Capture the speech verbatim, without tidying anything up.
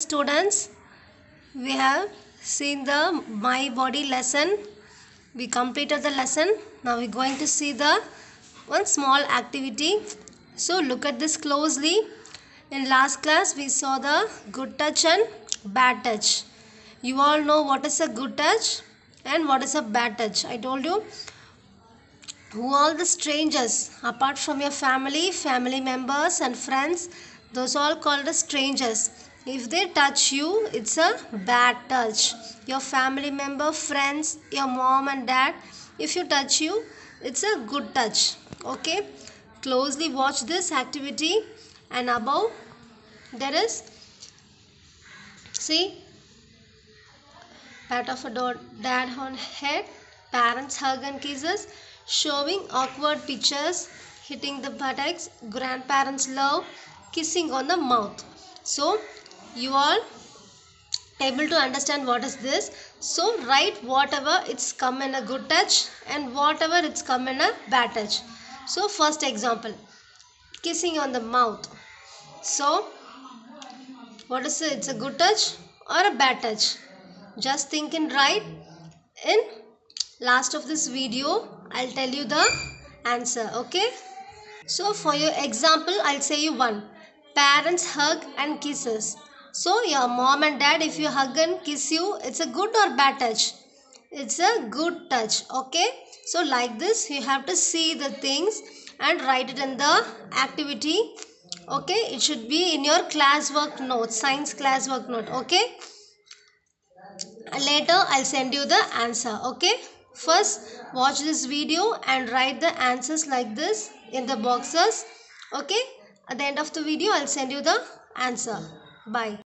students, we have seen the my body lesson. We completed the lesson. Now we're going to see the one small activity. So look at this closely. In last class we saw the good touch and bad touch. You all know what is a good touch and what is a bad touch. I told you who all the strangers apart from your family, family members and friends, those all called as strangers. If they touch you, it's a bad touch. Your family member, friends, your mom and dad, if you touch you, it's a good touch. Okay, closely watch this activity. And above there is, see, pat of a dad on head, parents hug and kisses, showing awkward pictures, hitting the buttocks, grandparents love, kissing on the mouth. So you all able to understand what is this. So write whatever it's come in a good touch and whatever it's come in a bad touch. So first example, kissing on the mouth. So what is it? It's a good touch or a bad touch? Just think and write. In last of this video I'll tell you the answer. Okay, so for your example I'll say you one, parents hug and kisses. So your mom and dad, if you hug and kiss you, it's a good or bad touch? It's a good touch. Okay, so like this you have to see the things and write it in the activity. Okay, it should be in your classwork note, science classwork note. Okay, later I'll send you the answer. Okay, first watch this video and write the answers like this in the boxes. Okay, at the end of the video I'll send you the answer. Bye.